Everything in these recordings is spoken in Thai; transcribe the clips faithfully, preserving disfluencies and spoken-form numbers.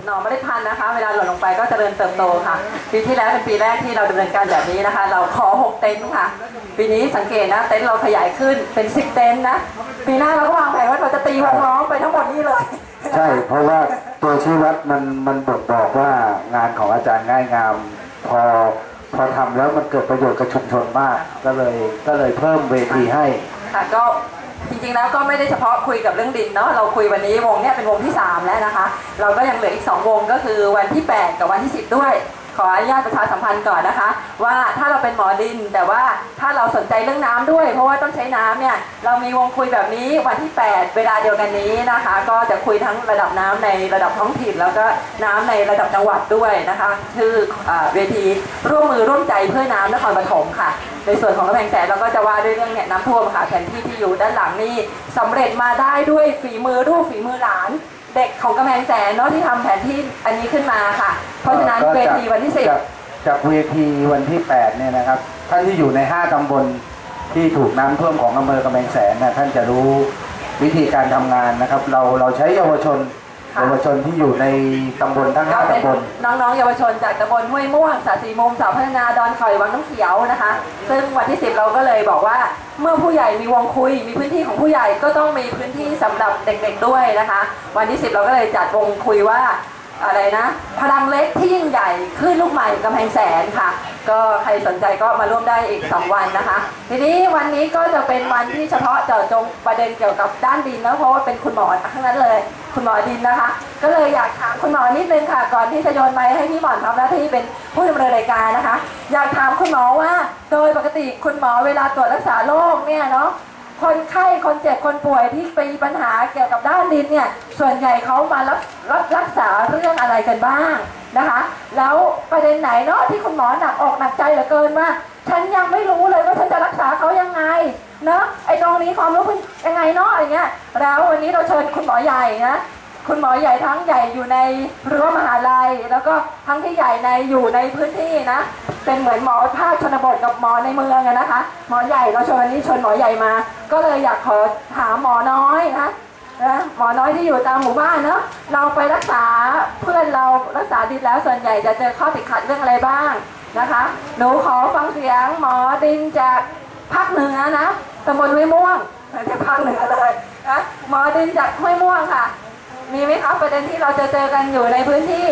หน่อเมล็ดพันธุ์นะคะเวลาหล่นลงไปก็เจริญเติบโตค่ะปีที่แล้วเป็นปีแรกที่เราดำเนินการแบบนี้นะคะเราขอหกเต็นท์ค่ะปีนี้สังเกตนะเต็นท์เราขยายขึ้นเป็นสิบเต็นท์นะปีหน้าเราก็วางแผนว่าเราจะตีวงล้อมไปทั้งหมดนี้เลยใช่เพราะว่าตัวชี้วัดมันมันบอกบอกว่างานของอาจารย์ง่ายงามพอพอทำแล้วมันเกิดประโยชน์กับชุมชนมากก็เลยก็เลยเพิ่มเวทีให้ค่ะก็จริงๆแล้วก็ไม่ได้เฉพาะคุยกับเรื่องดินเนาะเราคุยวันนี้วงเนี้ยเป็นวงที่สามแล้วนะคะเราก็ยังเหลืออีกสองวงก็คือวันที่แปดกับวันที่สิบด้วยขออนุญาตประชาสัมพันธ์ก่อนนะคะว่าถ้าเราเป็นหมอดินแต่ว่าถ้าเราสนใจเรื่องน้ำด้วยเพราะว่าต้องใช้น้ำเนี่ยเรามีวงคุยแบบนี้วันที่แปดเวลาเดียวกันนี้นะคะก็จะคุยทั้งระดับน้ำในระดับท้องถิ่นแล้วก็น้ำในระดับจังหวัดด้วยนะคะคือเวทีร่วมมือร่วมใจเพื่อน้ำนครปฐมค่ะในส่วนของกำแพงแสนเราก็จะว่าด้วยเรื่องเนี่ยน้ำท่วมค่ะแผนที่ที่อยู่ด้านหลังนี่สำเร็จมาได้ด้วยฝีมือรูปฝีมือหลานเด็กของกำแพงแสนเนาะที่ทำแผนที่อันนี้ขึ้นมาค่ะเพราะฉะนั้นเวทีวันที่สิบจากเวทีวันที่แปดเนี่ยนะครับท่านที่อยู่ในห้าตำบลที่ถูกน้ำท่วมของอำเภอกำแพงแสนนะท่านจะรู้วิธีการทำงานนะครับเราเราใช้เยาวชนเยาวชนที่อยู่ในตำบลทั้งห้าตำบลน้องๆเยาวชนจากตำบลห้วยม่วงสาสีมุมสาวพัฒนาดอนคอยวังน้ำเขียวนะคะซึ่งวันที่สิบเราก็เลยบอกว่าเมื่อผู้ใหญ่มีวงคุยมีพื้นที่ของผู้ใหญ่ก็ต้องมีพื้นที่สำหรับเด็กๆด้วยนะคะวันที่สิบเราก็เลยจัดวงคุยว่าอะไรนะพลังเล็กที่ยิ่งใหญ่ขึ้นลูกใหม่กำแพงแสนค่ะก็ใครสนใจก็มาร่วมได้อีกสองวันนะคะทีนี้วันนี้ก็จะเป็นวันที่เฉพาะเจาะจงประเด็นเกี่ยวกับด้านดินแล้วเพราะว่าเป็นคุณหมอทั้งนั้นเลยคุณหมอดินนะคะก็เลยอยากถามคุณหมอนิดนึงค่ะก่อนที่จะโยนไมค์ให้พี่หมอนทำหน้าที่เป็นผู้ดำเนินรายการนะคะอยากถามคุณหมอว่าโดยปกติคุณหมอเวลาตรวจรักษาโรคเนี่ยเนาะคนไข้คนเจ็บคนป่วยที่มีปัญหาเกี่ยวกับด้านดินเนี่ยส่วนใหญ่เขามารับรับรักษาเรื่องอะไรกันบ้างนะคะแล้วประเด็นไหนเนาะที่คุณหมอหนักอกหนักใจเหลือเกินว่าฉันยังไม่รู้เลยว่าฉันจะรักษาเขายังไงเนาะไอ้ตรงนี้ความรู้เป็นยังไงเนาะอย่างเงี้ยแล้ววันนี้เราเชิญคุณหมอใหญ่นะคุณหมอใหญ่ทั้งใหญ่อยู่ในรั้วมหาลัยแล้วก็ทั้งที่ใหญ่ในอยู่ในพื้นที่นะเป็นเหมือนหมอภาคชนบทกับหมอในเมืองนะคะหมอใหญ่เราชวนวันนี้ชวนหมอใหญ่มาก็เลยอยากขอถามหมอน้อยนะนะหมอน้อยที่อยู่ตามหมู่บ้านเนาะเราไปรักษาเพื่อนเรารักษาดินแล้วส่วนใหญ่จะเจอข้อติดขัดเรื่องอะไรบ้างนะคะหนูขอฟังเสียงหมอดินจากภาคเหนือนะตำบลห้วยม่วงจากภาคเหนือเลยนะหมอดินจากห้วยม่วงค่ะมีไหมคะประเด็นที่เราจะเจอกันอยู่ในพื้นที่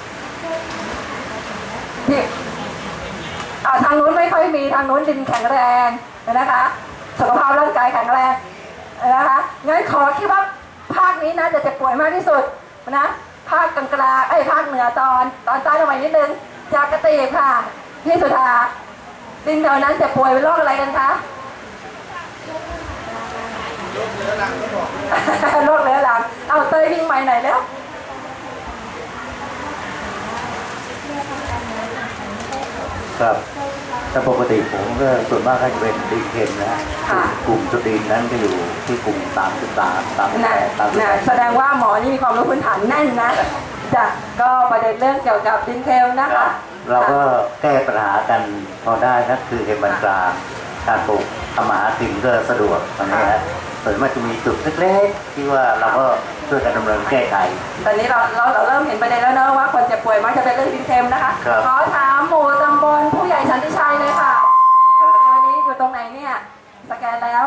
ที่ทางนู้นไม่ค่อยมีทางนู้นดินแข็งแรงนะคะสุขภาพร่างกายแข็งแรงนะคะงั้นขอคิดว่าภาคนี้นะจะเจ็บป่วยมากที่สุดนะภาคกลางๆไอ้ภาคเหนือตอนตอนใต้ลงมานิดนึงจากกระตีบค่ะพี่สุธาดินแถวนั้นเจ็บป่วยเป็นโรคอะไรกันคะโรคเรื้อรังเอาเตยวิ่งใหม่ไหนแล้วครับแต่ปกติผมก็ส่วนมากให้เป็นดีเคนนะกลุ่มสตรีนนั้นก็อยู่ที่กลุ่มสามสิบสามสามสิบแปดสามสิบแปดแสดงว่าหมอนี่มีความรู้พื้นฐานแน่นนะจ้ะก็ประเด็นเรื่องเกี่ยวกับดินเคลนะคะเราก็แก้ปัญหากันพอได้นะคือเห็นบันกลางการปลูกทำมาหากินก็สะดวกตรงนี้นะส่วนมากจะมีจุดเล็กๆที่ว่าเราก็ช่วยกันดำเนินแก้ไขตอนนี้เราเราเราเริ่มเห็นประเด็นแล้วเนอะว่าคนเจ็บป่วยมักจะเป็นเรื่องดินเค็มนะคะขอถามหมู่ตำบลผู้ใหญ่สันติชัยเลยค่ะวันนี้อยู่ตรงไหนเนี่ยสแกนแล้ว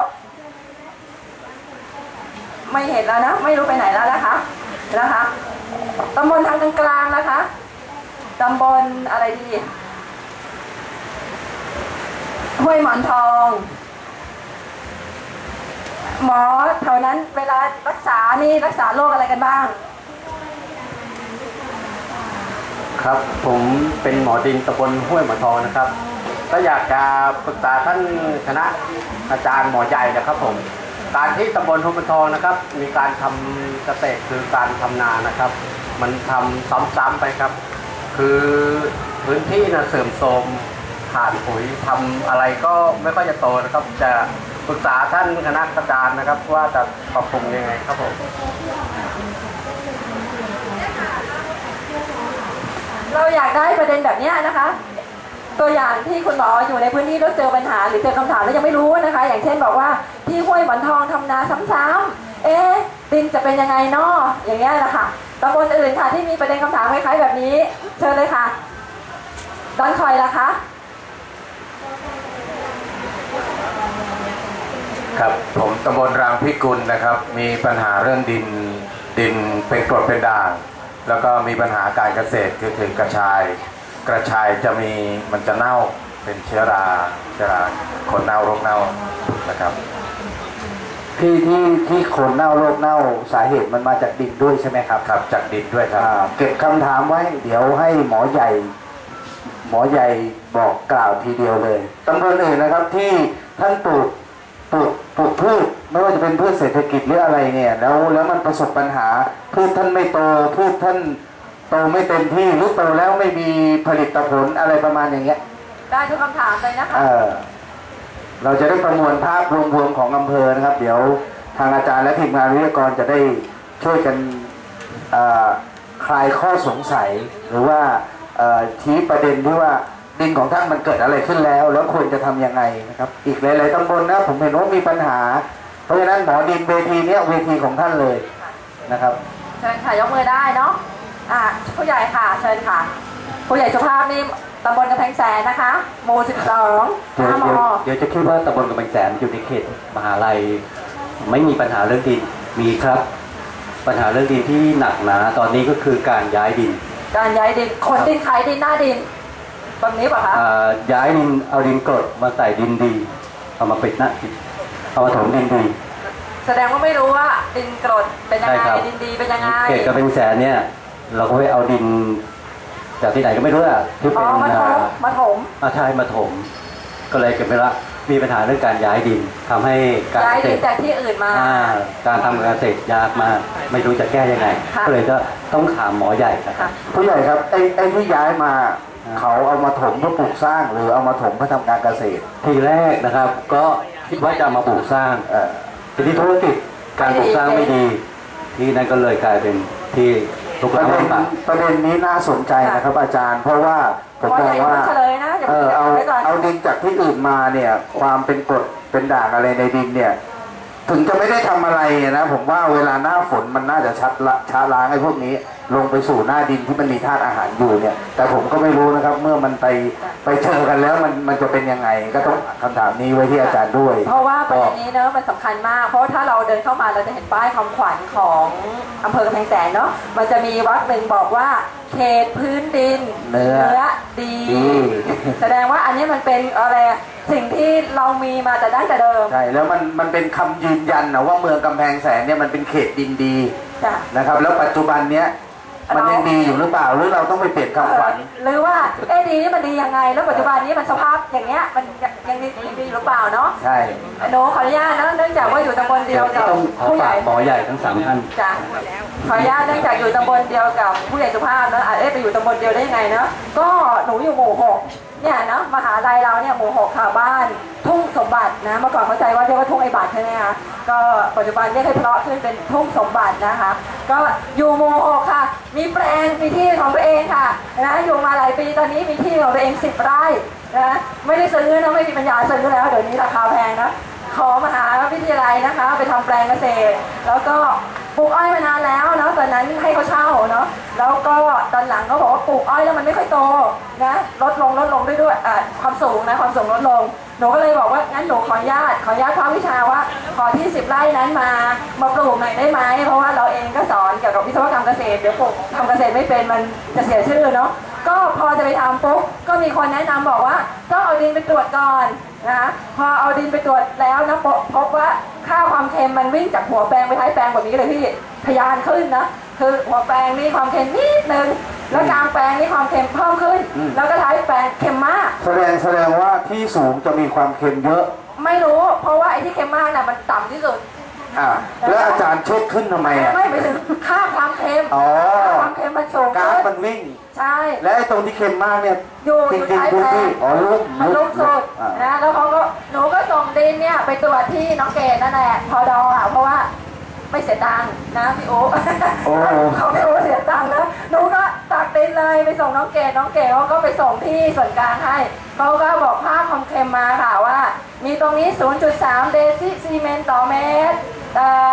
ไม่เห็นแล้วนะไม่รู้ไปไหนแล้วนะคะนะคะตำบลทางกลางๆนะคะตำบลอะไรดีห้วยหมอนทองหมอแถวนั้นเวลารักษานี่รักษาโรคอะไรกันบ้างครับผมเป็นหมอดินตำบลห้วยหมอนทองนะครับก็อยากจะปรึกษาท่านคณะอาจารย์หมอใหญ่นะครับผมการที่ตำบลห้วยหมอนทองนะครับมีการทำเกษตรคือการทำนานะครับมันทำซ้ำๆไปครับคือพื้นที่นะเสื่อมโทรมขาดปุ๋ยทำอะไรก็ไม่ค่อยจะโตนะครับจะปรึกษาท่านคณะอาจารย์นะครับว่าจะปรับปรุงยังไงครับผมเราอยากได้ประเด็นแบบนี้นะคะตัวอย่างที่คุณหมออยู่ในพื้นที่แล้วเจอปัญหาหรือเจอคำถามแล้วยังไม่รู้นะคะอย่างเช่นบอกว่าที่ห้วยหมอนทองทำนาซ้ำๆเอ๊ะดินจะเป็นยังไงเนาะอย่างเงี้ยนะคะตำบลอื่นค่ะที่มีประเด็นคำถามคล้ายๆแบบนี้เชิญเลยค่ะดอนคอยล่ะคะครับผมตำบลรางพิกุลนะครับมีปัญหาเรื่องดินดินเป็นกรดเป็นด่างแล้วก็มีปัญหาการเกษตรคือถึงกระชายกระชายจะมีมันจะเน่าเป็นเชื้อราเชื้อราคนเน่าโรคเน่านะครับที่ที่ที่คนเน่าโรคเน่าสาเหตุมันมาจากดินด้วยใช่ไหมครับครับจากดินด้วยครับเก็บคำถามไว้เดี๋ยวให้หมอใหญ่หมอใหญ่บอกกล่าวทีเดียวเลยตำบลอื่นนะครับที่ท่านปลูกปลูกปลูกพืชไม่ว่าจะเป็นพืชเศรษฐกิจหรืออะไรเนี่ยแล้วแล้วมันประสบปัญหาพืชท่านไม่โตพืชท่านโตไม่เต็มที่หรือโตแล้วไม่มีผลิตผลอะไรประมาณอย่างเงี้ยได้ทุกคำถามเลยนะคะเออเราจะได้ประมวลภาพรวมๆของอำเภอนะครับเดี๋ยวทางอาจารย์และทีมงานวิทยากรจะได้ช่วยกันคลายข้อสงสัยหรือว่าชี้ประเด็นที่ว่าดินของท่านมันเกิดอะไรขึ้นแล้วแล้วควรจะทำยังไงนะครับอีกหลายๆตำบลนะผมเห็นว่ามีปัญหาเพราะฉะนั้นหมอดินเวทีนี้เวทีของท่านเลยนะครับเชิญค่ะยกมือได้เนาะอ่าผู้ใหญ่ค่ะเชิญค่ะผู้ใหญ่สุภาพนี่ตำบลกำแพงแสนนะคะหมู่สิบสองห้ามอเดี๋ยวจะคิดว่าตำบลกำแพงแสนอยู่ในเขตมหาลัยไม่มีปัญหาเรื่องดินมีครับปัญหาเรื่องดินที่หนักหนาตอนนี้ก็คือการย้ายดินการย้ายดินคนดินขายดินหน้าดินแบบนี้ป่ะคะย้ายดินเอาดินกรดมาใส่ดินดีเอามาปิดหน้าเอามาถมดินดีแสดงว่าไม่รู้ว่าดินกรดเป็นยังไงดินดีเป็นยังไงเขตกำแพงแสนเนี่ยเราก็ไปเอาดินจากที่ไหนก็ไม่รู้อ่ะที่เป็นมาถมมาถมมาใช่มาถมก็เลยเกิดเป็นว่ามีปัญหาเรื่องการย้ายดินทำให้การย้ายดินจากที่อื่นมาการทำการเกษตรยากมากไม่รู้จะแก้ยังไงก็เลยก็ต้องถามหมอใหญ่นะครับผู้ใหญ่ครับไอ้ไอ้ที่ย้ายมาเขาเอามาถมเพื่อปลูกสร้างหรือเอามาถมเพื่อทำการเกษตรทีแรกนะครับก็คิดว่าจะมาปลูกสร้างทีนี้ธุรกิจการปลูกสร้างไม่ดีที่นั่นก็เลยกลายเป็นที่ประเด็นประเด็นนี้น่าสนใจนะครับอาจารย์เพราะว่าผมมองว่าเออเอาเอาดินจากที่อื่นมาเนี่ยความเป็นกรดเป็นด่างอะไรในดินเนี่ยถึงจะไม่ได้ทำอะไรนะผมว่าเวลาหน้าฝนมันน่าจะชัดละช้าล้างไอ้พวกนี้ลงไปสู่หน้าดินที่มันมีธาตุอาหารอยู่เนี่ยแต่ผมก็ไม่รู้นะครับเมื่อมันไปไปเจอกันแล้วมันมันจะเป็นยังไงก็ต้องคำถามนี้ไว้ที่อาจารย์ด้วยเพราะว่าประเด็นนี้เนอะมันสำคัญมากเพราะถ้าเราเดินเข้ามาเราจะเห็นป้ายคำขวัญของอำเภอกำแพงแสนเนาะมันจะมีวรรคหนึ่งบอกว่าเขตพื้นดินเนื้อดีแสดงว่าอันนี้มันเป็นอะไรสิ่งที่เรามีมาแต่ดั้งแต่เดิมใช่แล้วมันมันเป็นคำยืนยันนะว่าเมืองกำแพงแสนเนี่ยมันเป็นเขตดินดีนะครับแล้วปัจจุบันเนี้ยมันยังดีอยู่หรือเปล่าหรือเราต้องไปเปลี่ยนคำขวัญหรือว่าเอ๊ดีนี่มันดียังไงแล้วปัจจุบันนี้มันสภาพอย่างเงี้ยมันยังดียังดีหรือเปล่าเนาะใช่หนูขออนุญาตนะเนื่องจากว่าอยู่ตำบลเดียวกับผู้ใหญ่หมอใหญ่ทั้งสามท่านจ้ะขออนุญาตเนื่องจากอยู่ตำบลเดียวกับผู้ใหญ่สุภาพนะอาจจะไปอยู่ตำบลเดียวได้ยังไงเนาะก็หนูอยู่หมู่หกเนี่ยเนาะมหาลัยเราเนี่ยหมู่หกค่ะบ้านทุ่งสมบัตินะเมื่อก่อนเข้าใจว่าเรียกว่าทุ่งไอบัตรใช่ไหมคะก็ปัจจุบันเรียกให้เพราะขึ้นเป็นทุ่งสมบัตินะคะก็อยู่หมู่หกค่ะมีแปลงมีที่ของตัวเองค่ะนะอยู่มาหลายปีตอนนี้มีที่ของตัวเองสิบไร่นะไม่ได้ซื้อนะไม่มีปัญญาซื้อแล้วเดี๋ยวนี้ราคาแพงนะขอมหาวิทยาลัยนะคะไปทำแปลงเกษตรแล้วก็ปลูกอ้อยมานานแล้วเนาะตอนนั้นให้เขาเช่าเนาะแล้วก็ตอนหลังเขาบอกว่าปลูกอ้อยแล้วมันไม่ค่อยโตนะลดลงลดลงด้วยด้วยความสูงนะความสูงลดลงหนูก็เลยบอกว่างั้นหนูขออนุญาตขออนุญาตภาควิชาว่าขอที่สิบไร่นั้นมามาปลูกหน่อยได้ไหมเพราะว่าเราเองก็สอนเกี่ยวกับวิศวกรรมเกษตรเดี๋ยวปลูกทำเกษตรไม่เป็นมันจะเสียชื่อเนาะก็พอจะไปทำปุ๊บก็มีคนแนะนำบอกว่าต้องเอาดินไปตรวจก่อนนะพอเอาดินไปตรวจแล้วนะพบว่าค่าความเค็มมันวิ่งจากหัวแปลงไปท้ายแปลงแบบนี้เลยพี่ทะยานขึ้นนะคือหัวแปลงนี่ความเค็มนิดนึงแล้วกลางแปลงนี่ความเค็มเพิ่มขึ้นแล้วก็ท้ายแปลงเค็มมากแสดงแสดงว่าที่สูงจะมีความเค็มเยอะไม่รู้เพราะว่าไอ้ที่เค็มมากน่ะมันต่ำที่สุดอ่าแล้วอาจารย์เช็คขึ้นทำไมอ่ะไม่ไปถึงค่าความเค็มอ๋อความเค็มมันสูงก๊าซมันวิ่งใช่และไอ้ตรงที่เค็มมากเนี่ยอยู่อยู่ท้ายแปลงอ๋อลุ่มมันลุ่มสุดนะแล้วเขาก็หนูก็ส่งดินเนี่ยไปตรวจที่น้องเกดนั่นแหละพอดออ่ะเพราะว่าไม่เสียตังค์นะพี่โอ๊เขาไม่โอ๊เสียตังค์นะหนูก็ตักดินเลยไปส่งน้องเกดน้องเกดเขาก็ไปส่งที่ส่วนกลางให้เขาก็บอกค่าความเค็มมาค่ะว่ามีตรงนี้ ศูนย์จุดสาม เดซิซีเมนต์ต่อเมตรหนึ่ง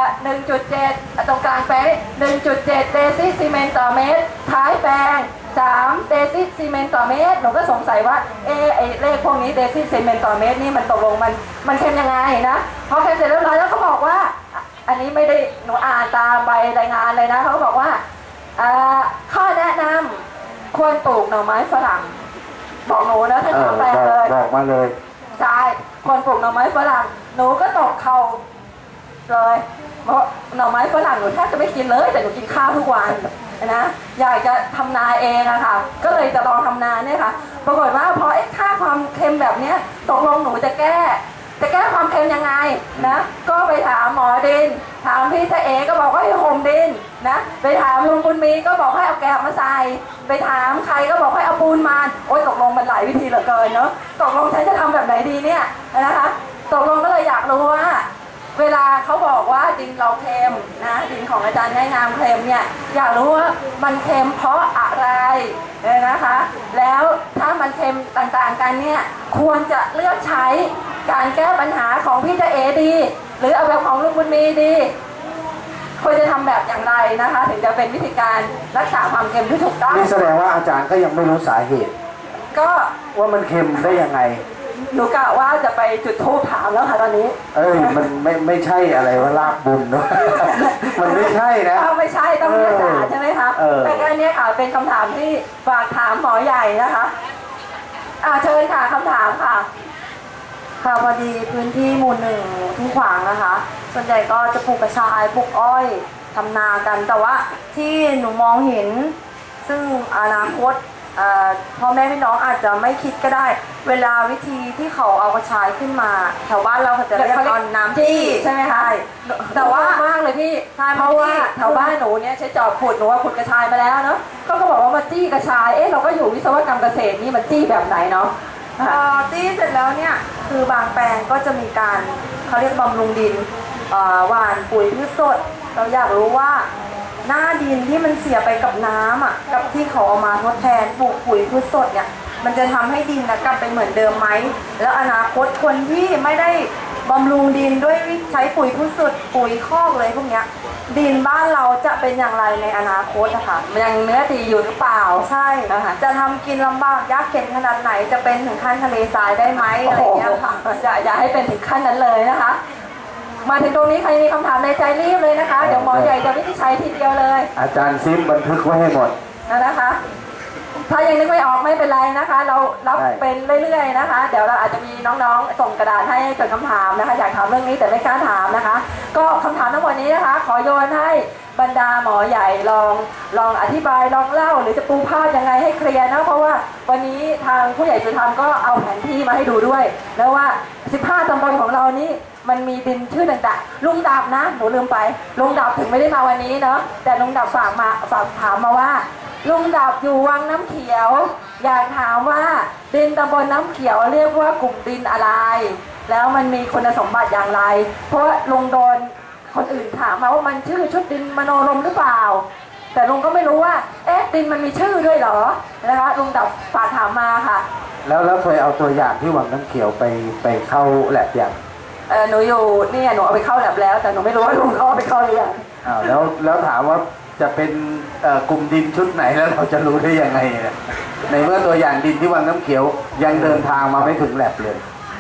จุดเจ็ด ตรงกลางแปลง หนึ่งจุดเจ็ด เดซิซีเมนต์ต่อเมตรท้ายแปลงสามเดซิซีเมนต์ต่อเมตรหนูก็สงสัยว่าเออไอเลขพวกนี้เดซิซีเมนต์ต่อเมตรนี่มันตกลงมันมันเค็มยังไงนะพอเค็มเสร็จเรียบร้อยแล้วเขาบอกว่าอันนี้ไม่ได้หนูอ่านตามใบรายงานเลยนะเขาบอกว่าข้อแนะนำควรปลูกหน่อไม้ฝรั่งบอกหนูนะถ้าทำแปลงเลยบอกมาเลยใช่ควรปลูกหน่อไม้ฝรั่งหนูก็ตกเขาเลยเพราะหน่อไม้ฝรั่งหนูแทบจะไม่กินเลยแต่หนูกินข้าวทุกวันนะอยากจะทำนาเองอะค่ะก็เลยจะลองทำนาเนี่ยค่ะปรากฏว่าพอไอ้ค่าความเค็มแบบนี้ตกลงหนูจะแก้จะแก้ความเค็มยังไงนะก็ไปถามหมอดินถามพี่เจเอก็บอกว่าให้ห่มดินนะไปถามลุงบุญมีก็บอกให้เอาแกบมาใส่ไปถามใครก็บอกให้เอาปูนมาโอ๊ยตกลงมันหลายวิธีเหลือเกินเนาะตกลงฉันจะทำแบบไหนดีเนี่ยนะคะตกลงก็เลยอยากรู้ว่าเวลาเขาบอกว่าดินเราเค็มนะดินของอาจารย์ง่ายงามเค็มเนี่ยอยากรู้ว่ามันเค็มเพราะอะไรเลยนะคะแล้วถ้ามันเค็มต่างๆกันเนี่ยควรจะเลือกใช้การแก้ปัญหาของพี่เจเอดีหรือเอาแบบของลุงบุญมีดีควรจะทำแบบอย่างไรนะคะถึงจะเป็นวิธีการรักษาความเค็มที่ถูกต้องนี่แสดงว่าอาจารย์ก็ยังไม่รู้สาเหตุก็ว่ามันเค็มได้ยังไงหนูกะว่าจะไปจุดธูปถามแล้วค่ะตอนนี้เอ้ยมันไม่ไม่ใช่อะไรว่าลาบบุญเนาะมันไม่ใช่นะไม่ใช่ต้องรักษาใช่ไหมคะแต่การนี้ค่ะเป็นคำถามที่ฝากถามหมอใหญ่นะคะอ่าเชิญค่ะคำถามค่ะค่ะพอดีพื้นที่หมู่หนึ่งทุ่งขวางนะคะส่วนใหญ่ก็จะปลูกกระชายปลูกอ้อยทำนากันแต่ว่าที่หนูมองเห็นซึ่งอนาคตพ่อแม่พี่น้องอาจจะไม่คิดก็ได้เวลาวิธีที่เขาเอากระชายขึ้นมาแถวบ้านเราเขาจะเรียกตอนน้ำจี้ใช่ไหมคะแต่ว่ามากเลยพี่เพราะว่าแถวบ้านหนูเนี่ยใช้จอบขุดหนูว่าขุดกระชายมาแล้วเนาะก็ก็บอกว่ามาจี้กระชายเอ๊ะเราก็อยู่วิศวกรรมเกษตรนี่มันจี้แบบไหนเนาะจี้เสร็จแล้วเนี่ยคือบางแปลงก็จะมีการเขาเรียกบำรุงดินหว่านปุ๋ยพืชสดเราอยากรู้ว่าหน้าดินที่มันเสียไปกับน้ำอ่ะกับที่เขาเอามาทดแทนปลูกปุ๋ยพืชสดเนี่ยมันจะทำให้ดินนะกลับไปเหมือนเดิมไหมแล้วอนาคตคนที่ไม่ได้บำรุงดินด้วยใช้ปุ๋ยพืชสดปุ๋ยคอกเลยพวกเนี้ยดินบ้านเราจะเป็นอย่างไรในอนาคตนะคะยังเนื้อดีอยู่หรือเปล่าใช่นะคะจะทำกินลำบากยากเข็ญขนาดไหนจะเป็นถึงขั้นทะเลทรายได้ไหมอะไรเงี้ยค่ะอย่าอย่าให้เป็นถึงขั้นนั้นเลยนะคะมาถึงตรงนี้ใครมีคำถามในใจรีบเลยนะคะเดี๋ยวหมอใหญ่จะวินิจฉัยทีเดียวเลยอาจารย์ซิมบันทึกไว้ให้หมดนะคะถ้ายังนึกไม่ออกไม่เป็นไรนะคะเรารับเป็นเรื่อยๆนะคะเดี๋ยวเราอาจจะมีน้องๆส่งกระดาษให้จดคำถามนะคะอยากถามเรื่องนี้แต่ไม่กล้าถามนะคะก็คำถามทั้งหมดนี้นะคะขอโยนให้บรรดาหมอใหญ่ลองลองอธิบายลองเล่าหรือจะปูภาพยังไงให้เคลียร์นะเพราะว่าวันนี้ทางผู้ใหญ่สุธรรมก็เอาแผนที่มาให้ดูด้วยแล้วว่าสิบห้าตำบลของเรานี้มันมีดินชื่อต่างๆลุงดับนะหนูลืมไปลุงดับถึงไม่ได้มาวันนี้เนาะแต่ลุงดับฝากมาฝากถามมาว่าลุงดับอยู่วังน้ำเขียวอยากถามว่าดินตำบลน้ำเขียวเรียกว่ากลุ่มดินอะไรแล้วมันมีคุณสมบัติอย่างไรเพราะลุงโดนคนอื่นถามมาว่ามันชื่อชุดดินมโนรมหรือเปล่าแต่ลุงก็ไม่รู้ว่าเอ๊ะดินมันมีชื่อด้วยเหรอนะคะลุงดับฝากถามมาค่ะแล้วแล้วเคยเอาตัวอย่างที่วังน้ำเขียวไปไปเข้าแลบอย่างเออหนูอยู่นี่หนูเอาไปเข้าแลบแล้วแต่หนูไม่รู้ว่าลุงเขาเอาไปเข้าหรือยังอ้าวแล้วแล้วถามว่าจะเป็นกลุ่มดินชุดไหนแล้วเราจะรู้ได้ยังไงเนี่ยในเมื่อตัวอย่างดินที่วังน้ำเขียวยังเดินทางมาไม่ถึงแลบเลย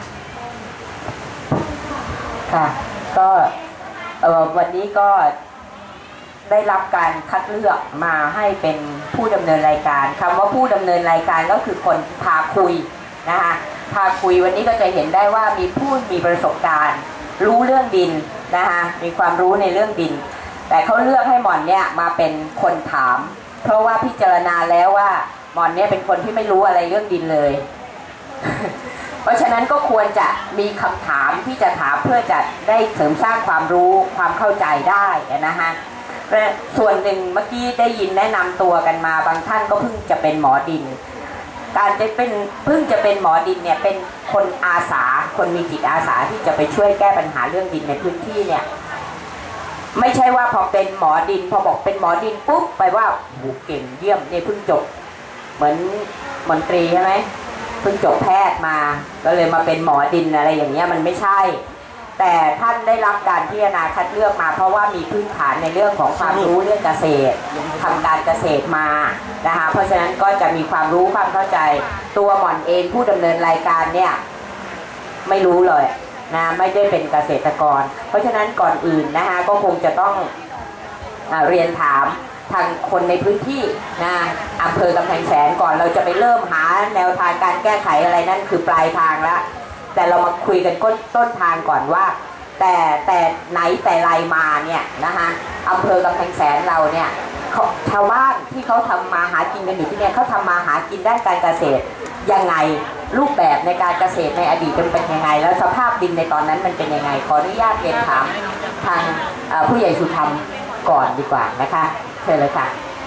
ค่ะก็วันนี้ก็ได้รับการคัดเลือกมาให้เป็นผู้ดำเนินรายการคำว่าผู้ดำเนินรายการก็คือคนพาคุยนะคะพาคุยวันนี้ก็จะเห็นได้ว่ามีผู้มีประสบการณ์รู้เรื่องดินนะคะมีความรู้ในเรื่องดินแต่เขาเลือกให้หมอนเนี่ยมาเป็นคนถามเพราะว่าพิจารณาแล้วว่าหมอนเนี่ยเป็นคนที่ไม่รู้อะไรเรื่องดินเลย เพราะฉะนั้นก็ควรจะมีคำถามที่จะถามเพื่อจะได้เสริมสร้างความรู้ความเข้าใจได้นะคะส่วนหนึ่งเมื่อกี้ได้ยินแนะนำตัวกันมาบางท่านก็เพิ่งจะเป็นหมอดินการได้เป็นเพิ่งจะเป็นหมอดินเนี่ยเป็นคนอาสาคนมีจิตอาสาที่จะไปช่วยแก้ปัญหาเรื่องดินในพื้นที่เนี่ยไม่ใช่ว่าพอเป็นหมอดินพอบอกเป็นหมอดินปุ๊บไปว่าโหเก่งเยี่ยมเนี่ยเพิ่งจบเหมือนมนตรีใช่ไหมเพิ่งจบแพทย์มาก็เลยมาเป็นหมอดินอะไรอย่างเงี้ยมันไม่ใช่แต่ท่านได้รับการพิจารณาคัดเลือกมา เพราะว่ามีพื้นฐานในเรื่องของความรู้เรื่องเกษตรทำการเกษตรมานะคะเพราะฉะนั้นก็จะมีความรู้ความเข้าใจตัวหม่อนเองผู้ดำเนินรายการเนี่ยไม่รู้เลยนะไม่ได้เป็นเกษตรกรเพราะฉะนั้นก่อนอื่นนะคะก็คงจะต้องเรียนถามทางคนในพื้นที่นะอำเภอกำแพงแสนก่อนเราจะไปเริ่มหาแนวทางการแก้ไขอะไรนั่นคือปลายทางแล้วแต่เรามาคุยกันต้นทางก่อนว่าแต่แต่ไหนแต่ไรมาเนี่ยนะคะอำเภอกำแพงแสนเราเนี่ยชาวบ้านที่เขาทำมาหากินกันอยู่ที่เนี่ยเขาทำมาหากินด้านการเกษตรยังไงรูปแบบในการเกษตรในอดีตมันเป็นยังไงแล้วสภาพดินในตอนนั้นมันเป็นยังไงขออนุญาตเรียนถามทางผู้ใหญ่สุธรรมก่อนดีกว่านะคะเชิญเลยค่ะ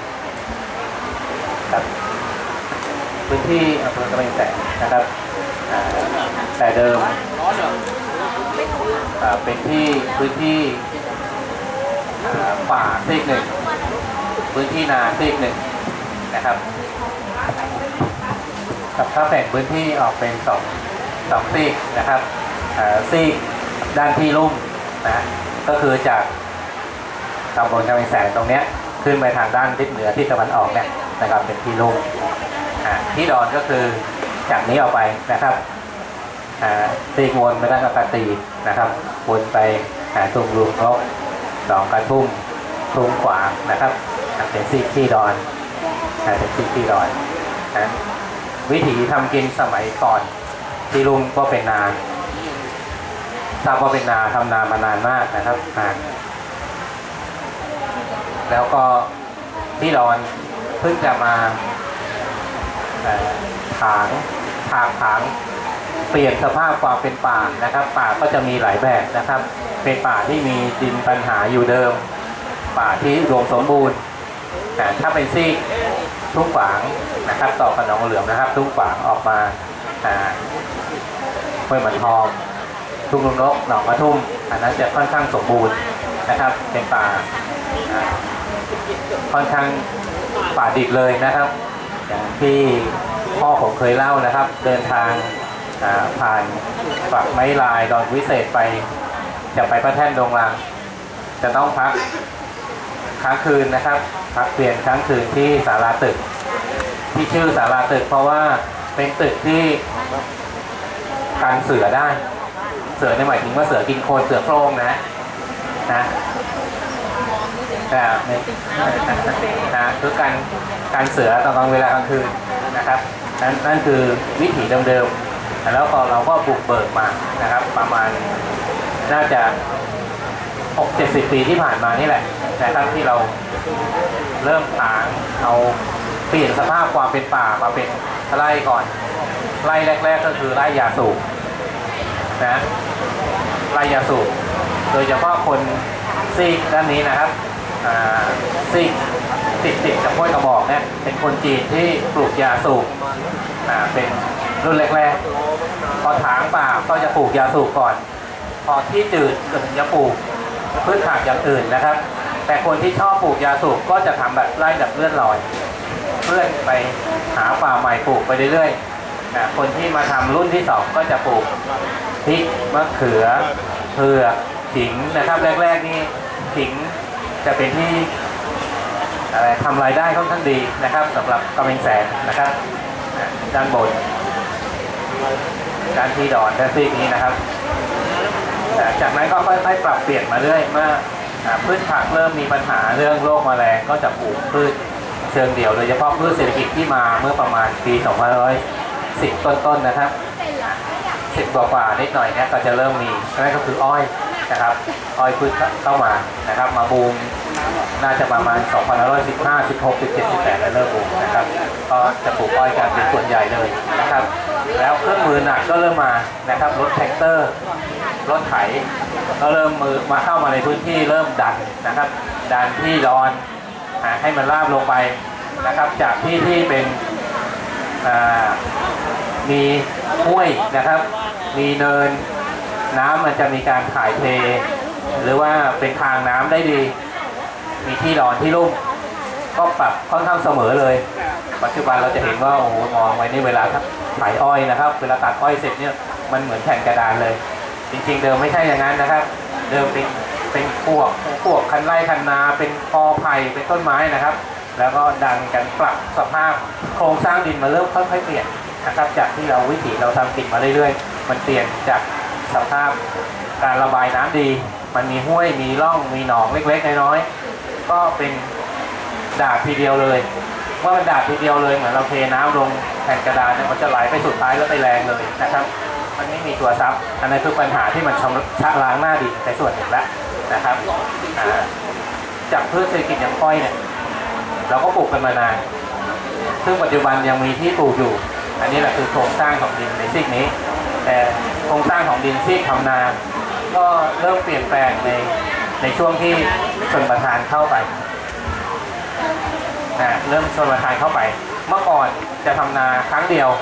ครับพื้นที่อำเภอกำแพงแสนนะครับแต่เดิมเป็นที่พื้นที่ป่าซีกหนึ่งพื้นที่นาซีกหนึ่งนะครับถ้าแบ่งพื้นที่ออกเป็นสองสองซีกนะครับซีกด้านที่ลุ่มนะก็คือจากตำบลกำแพงแสนตรงเนี้ยขึ้นไปทางด้านทิศเหนือทิศตะวันออกเนี่ยนะครับเป็นที่ลุ่มที่ดอนก็คือจากนี้ออกไปนะครับตีกวนไปด้านอากาศตีนะครับวนไปหาทุ่งลุงนกสองกระทุ่มทุ่งขวางนะครับเป็นซีกที่ดอนเป็นซีกที่ดอนนะวิถีทำกินสมัยก่อนที่ลุงก็เป็นนาทราบว่าเป็นนาทำนามานานมากนะครับนานแล้วก็ที่ดอนเพิ่งจะมาถางถางถางเปลี่ยนสภาพความเป็นป่านะครับป่าก็จะมีหลายแบบนะครับเป็นป่าที่มีดินปัญหาอยู่เดิมป่าที่รวมสมบูรณ์แต่ถ้าเป็นซีกทุ่งขวางนะครับต่อกับหนองเหลือมนะครับทุ่งขวางออกมาห้วยหมันทองทุ่งลุงนกหนองกระทุ่มอันนั้นจะค่อนข้างสมบูรณ์นะครับเป็นป่าค่อนข้างป่าดิบเลยนะครับอย่างที่พ่อผมเคยเล่านะครับเดินทางผ่านฝักไม้ลายดอนวิเศษไปจะไปพระแท่นดงรังจะต้องพักค้างคืนนะครับพักเปลี่ยนค้างคืนที่ศาลาตึกที่ชื่อศาลาตึกเพราะว่าเป็นตึกที่กันเสือได้เสือในหมายถึงว่าเสือกินโคลนเสือโคร่งนะนะนะคือการการเสือตอนกลางเวลากลางคืนนะครับนั่นนั่นคือวิถีเดิมๆแล้วก็เราก็บุกเบิกมานะครับประมาณน่าจะหกเจ็ดสิบปีที่ผ่านมานี่แหละนะครับที่เราเริ่มถางเอาเปลี่ยนสภาพความเป็นป่ามาเป็นไร่ก่อนไร่แรกๆก็คือไร่ยาสูบนะไร่ยาสูบโดยเฉพาะคนซีกด้านนี้นะครับซีกติดติดกับห้วยกระบอกเนี่ยเป็นคนจีนที่ปลูกยาสูบเป็นรุ่นแรกๆพอถางป่าก็จะปลูกยาสูบก่อนพอที่จืดก็ถึงจะปลูกพืชผักอย่างอื่นนะครับแต่คนที่ชอบปลูกยาสูบก็จะทำแบบไร่แบบเลื่อนลอยเพื่อนไปหาป่าใหม่ปลูกไปเรื่อยๆคนที่มาทำรุ่นที่สองก็จะปลูกพริกมะเขือเผือกขิงนะครับแรกๆนี่ขิงจะเป็นที่อะไรทำรายได้ค่อนข้างดีนะครับสำหรับกำแพงแสนนะครับด้านบนด้านที่ดอนด้านซีกนี้นะครับจากนั้นก็ค่อยๆปรับเปลี่ยนมาเรื่อยเมื่อพืชผักเริ่มมีปัญหาเรื่องโรคแมลงก็จะปลูกพืชเชิงเดี่ยวโดยเฉพาะพืชเศรษฐกิจที่มาเมื่อประมาณปีสองพันห้าร้อยสิบต้นๆนะครับสิบกว่าๆนิดหน่อยเนี่ยก็จะเริ่มมีนั่นก็คืออ้อยนะครับอ้อยพืชเข้ามานะครับมาบูมน่าจะประมาณสองพันห้าร้อยสิบห้า สิบหก สิบเจ็ด สิบแปดแล้วเริ่มบูมนะครับก็จะปลูกอ้อยกันเป็นส่วนใหญ่เลยนะครับแล้วเครื่องมือหนักก็เริ่มมานะครับรถแท็กเตอร์รถไถก็เริ่มมือมาเข้ามาในพื้นที่เริ่มดันนะครับดันที่ดอนให้มันราบลงไปนะครับจากที่ที่เป็นมีห้วยนะครับมีเนินน้ำมันจะมีการถ่ายเทหรือว่าเป็นทางน้ำได้ดีมีที่ดอนที่ลุ่มก็ปรับค่อนข้างเสมอเลยปัจจุบันเราจะเห็นว่าโอ้โหมองไว้ในเวลาถ่ายอ้อยนะครับเวลาตัดอ้อยเสร็จเนี่ยมันเหมือนแผ่นกระดานเลยจริงๆเดิมไม่ใช่อย่างนั้นนะครับเดิมเป็นเป็นพวกพวกคันไร่คันนาเป็นกอไผ่เป็นต้นไม้นะครับแล้วก็ดันกันปรับสภาพโครงสร้างดินมาเริ่มค่อยๆเปลี่ยนนะครับจากที่เราวิถีเราทำติดมาเรื่อยๆมันเปลี่ยนจากสภาพการระบายน้ำดีมันมีห้วยมีร่องมีหนองเล็กๆน้อยๆก็เป็นดาบทีเดียวเลยว่ามันดาบทีเดียวเลยเหมือนเราเทน้ำลงแผ่นกระดานเนี่ยมันจะไหลไปสุดท้ายแล้วไปแรงเลยนะครับมันไม่มีตัวซับอันนั้นคือปัญหาที่มันชำระล้างหน้าดินในส่วนหนึ่งแล้วนะครับจากพืชเศรษฐกิจอย่างอ้อยเนี่ยเราก็ปลูกกันมานานซึ่งปัจจุบันยังมีที่ปลูกอยู่อันนี้แหละคือโครงสร้างของดินในซีกนี้แต่โครงสร้างของดินซีกทำนาก็เริ่มเปลี่ยนแปลงในในช่วงที่ชนประทานเข้าไปนะเริ่มชนประทานเข้าไปเมื่อก่อนจะทำนาครั้งเดียว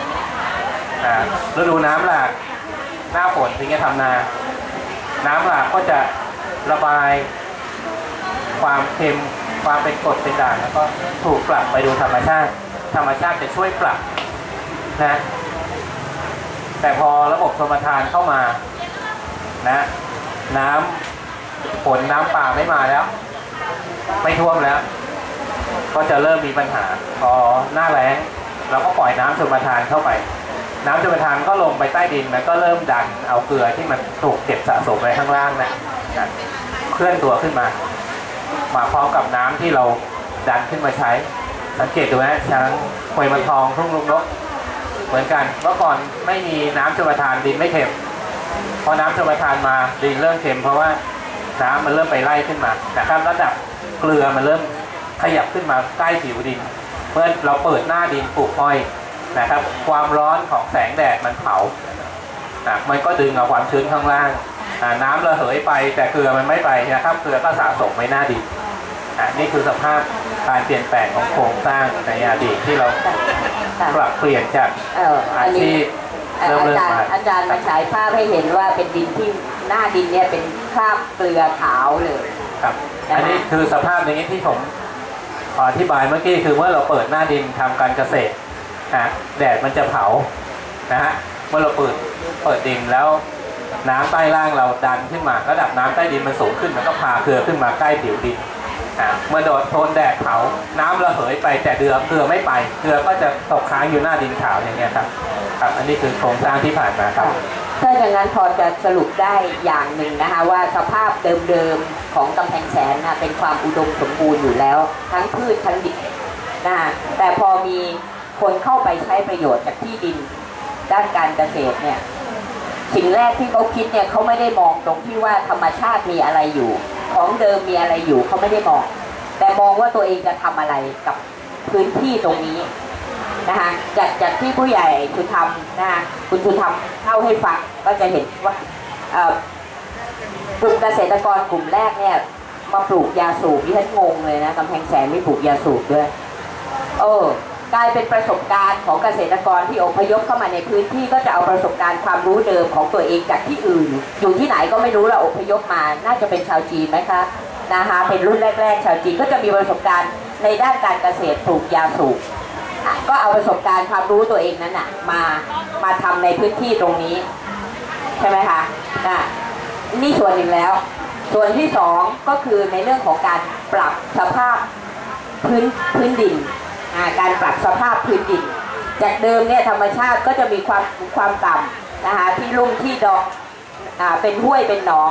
ฤดูน้ำหลากหน้าฝนถึงจะทำนาน้ำหลากก็จะระบายความเค็มความเป็นกรดเป็นด่างแล้วก็ถูกปรับไปดูธรรมชาติธรรมชาติจะช่วยปรับนะแต่พอระบบชลประทานเข้ามานะน้ำฝนน้ำป่าไม่มาแล้วไม่ท่วมแล้วก็จะเริ่มมีปัญหาพอหน้าแล้งเราก็ปล่อยน้ำชลประทานเข้าไปน้ำชลประทานก็ลงไปใต้ดินแล้วก็เริ่มดันเอาเกลือที่มันถูกเก็บสะสมไว้ข้างล่างนะเคลื่อนตัวขึ้นมามาพร้อมกับน้ำที่เราดันขึ้นมาใช้สังเกตดูนะช้างห้วยมันทองทุ่งลุงนกเหมือนกันเมื่อก่อนไม่มีน้ำชลประทานดินไม่เค็มพอน้ำชลประทานมาดินเริ่มเค็มเพราะว่าน้ำมันเริ่มไปไล่ขึ้นมาแต่ครับระดับเกลือมันเริ่มขยับขึ้นมาใกล้ผิวดินเมื่อเราเปิดหน้าดินปลูกอ้อยนะครับความร้อนของแสงแดดมันเผามันก็ดึงเอาความชื้นข้างล่างน้ำระเหยไปแต่เกลือมันไม่ไปนะครับเกลือก็สะสมไว้หน้าดินนี่คือสภาพการเปลี่ยนแปลงของโครงสร้างในอดีตที่เราปรับเปลี่ยนจากอาชีพเริ่มเริ่มมาอาจารย์มาฉายภาพให้เห็นว่าเป็นดินที่หน้าดินเนี่ยเป็นคราบเกลือขาวเลยครับอันนี้คือสภาพอย่างนี้ที่ผมอธิบายเมื่อกี้คือเมื่อเราเปิดหน้าดินทำการเกษตรนะแดดมันจะเผานะฮะเมื่อเราเปิดเปิดดินแล้วน้ำใต้ล่างเราดันขึ้นมาระดับน้ำใต้ดินมันสูงขึ้นมันก็พาเกลือขึ้นมาใกล้ผิวดินเมื่อโดนโทนแดดเผาน้ำระเหยไปแต่เกลือเกลือไม่ไปเกลือก็จะตกค้างอยู่หน้าดินขาวอย่างเงี้ยครับครับอันนี้คือโครงสร้างที่ผ่านมาครับถ้าอย่างนั้นพอจะสรุปได้อย่างหนึ่งนะคะว่าสภาพเดิมๆของกำแพงแสนนะเป็นความอุดมสมบูรณ์อยู่แล้วทั้งพืชทั้งดินนะแต่พอมีคนเข้าไปใช้ประโยชน์จากที่ดินด้านการเกษตรเนี่ยสิ่งแรกที่เขาคิดเนี่ยเขาไม่ได้มองตรงที่ว่าธรรมชาติมีอะไรอยู่ของเดิมมีอะไรอยู่เขาไม่ได้มองแต่มองว่าตัวเองจะทำอะไรกับพื้นที่ตรงนี้นะคะจากจากที่ผู้ใหญ่คุณทำนะคะคุณคุณทำเล่าให้ฟังก็จะเห็นว่ากลุ่มเกษตรกรกลุ่มแรกเนี่ยมาปลูกยาสูบที่ฉันงงเลยนะกำแพงแสนไม่ปลูกยาสูบด้วยเออกลายเป็นประสบการณ์ของเกษตรกรที่อพยพเข้ามาในพื้นที่ก็จะเอาประสบการณ์ความรู้เดิมของตัวเองจากที่อื่นอยู่ที่ไหนก็ไม่รู้เราอพยพมาน่าจะเป็นชาวจีนไหมคะนะคะเป็นรุ่นแรกๆชาวจีนก็จะมีประสบการณ์ในด้านการเกษตรปลูกยาสูบก็เอาประสบการณ์ความรู้ตัวเองนั้นน่ะมามาทำในพื้นที่ตรงนี้ใช่ไหมคะนะนี่ส่วนหนึ่งแล้วส่วนที่สองก็คือในเรื่องของการปรับสภาพพื้นพื้นดินการปรับสภาพพื้นดินจากเดิมเนี่ยธรรมชาติก็จะมีความความต่ำนะคะที่ลุ่มที่ดอกเป็นห้วยเป็นหนอง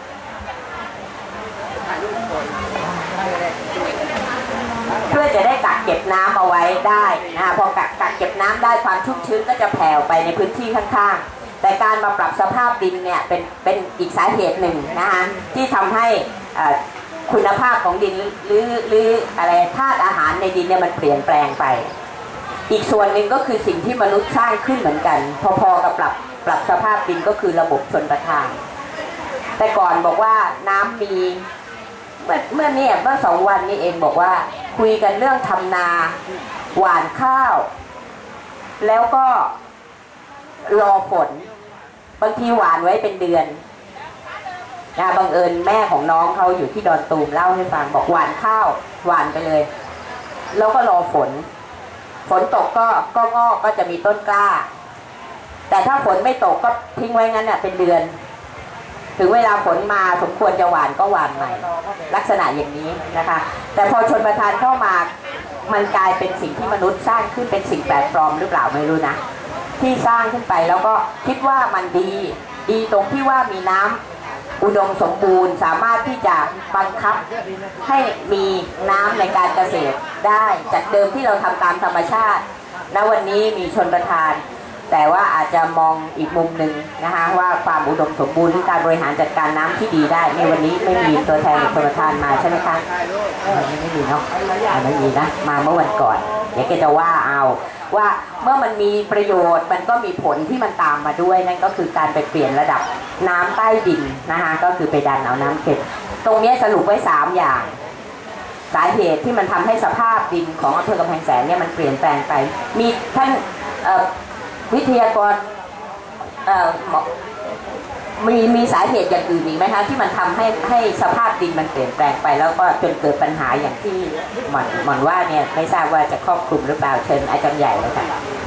เพื่อจะได้กักเก็บน้ำเอาไว้ได้นะคะพอกักกักเก็บน้ำได้ความชุ่มชื้นก็จะแผ่วไปในพื้นที่ข้างๆแต่การมาปรับสภาพดินเนี่ยเป็นเป็นอีกสาเหตุหนึ่งนะคะที่ทำให้คุณภาพของดินหรือหรืออะไรธาตุอาหารในดินเนี่ยมันเปลี่ยนแปลงไปอีกส่วนหนึ่งก็คือสิ่งที่มนุษย์สร้างขึ้นเหมือนกันพอๆกับปรับปรับสภาพดินก็คือระบบชลประทานแต่ก่อนบอกว่าน้ำมีเมื่อเมื่อเนี่ยเมื่อสองวันนี้เองบอกว่าคุยกันเรื่องทำนาหว่านข้าวแล้วก็รอฝนบางทีหว่านไว้เป็นเดือนนะบังเอิญแม่ของน้องเขาอยู่ที่ดอนตูมเล่าให้ฟังบอกหว่านข้าวหว่านไปเลยแล้วก็รอฝนฝนตกก็ก็งอกก็จะมีต้นกล้าแต่ถ้าฝนไม่ตกก็ทิ้งไว้งั้นเนี่ยเป็นเดือนถึงเวลาฝนมาสมควรจะหว่านก็หว่านใหม่ลักษณะอย่างนี้นะคะ แต่พอชนประทานเข้ามามันกลายเป็นสิ่งที่มนุษย์สร้างขึ้นเป็นสิ่งแปลกปลอมหรือเปล่าไม่รู้นะที่สร้างขึ้นไปแล้วก็คิดว่ามันดีดีตรงที่ว่ามีน้ำอุดมสมบูรณ์สามารถที่จะบังคับให้มีน้ำในการเกษตรได้จากเดิมที่เราทำตามธรรมชาติณวันนี้มีชนประทานแต่ว่าอาจจะมองอีกมุมหนึ่งนะคะว่าความอุดมสมบูรณ์หรือการบริหารจัดการน้ำที่ดีได้ในวันนี้ไม่มีตัวแทนชนประทานมาใช่ไหมคะไม่ไม่มีเนาะไม่มีนะมาเมื่อวันก่อนเดี๋ยวแกจะว่าเอาว่าเมื่อมันมีประโยชน์มันก็มีผลที่มันตามมาด้วยนั่นก็คือการไปเปลี่ยนระดับน้ำใต้ดินนะคะก็คือไปดันเอาน้ำเข็มตรงนี้สรุปไว้สามอย่างสาเหตุที่มันทำให้สภาพดินของอำเภอกำแพงแสนเนี่ยมันเปลี่ยนแปลงไปมีท่านวิทยากรมีมีสาเหตุอย่างอื่นอีกไหมคะที่มันทำให้ให้สภาพดินมันเปลี่ยนแปลงไปแล้วก็จนเกิดปัญหาอย่างที่หมอนหมอนว่าเนี่ยไม่ทราบว่าจะครอบคลุมหรือเปล่าเชิญอาจารย์ใหญ่เลยค่ะ